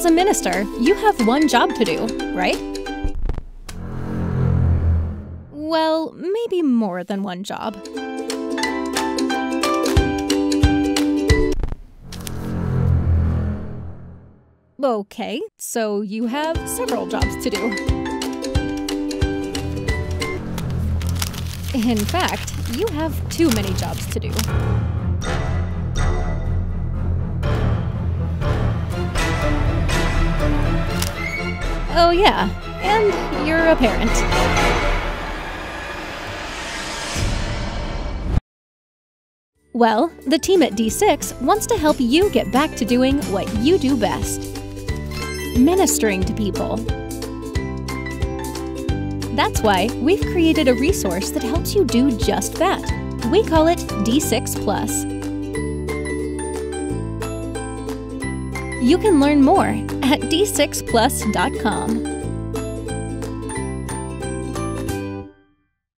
a minister, you have one job to do, right? Well, maybe more than one job. Okay, so you have several jobs to do. In fact, you have too many jobs to do. Oh yeah, and you're a parent. Well, the team at D6 wants to help you get back to doing what you do best: ministering to people. That's why we've created a resource that helps you do just that. We call it D6 Plus. You can learn more at d6plus.com.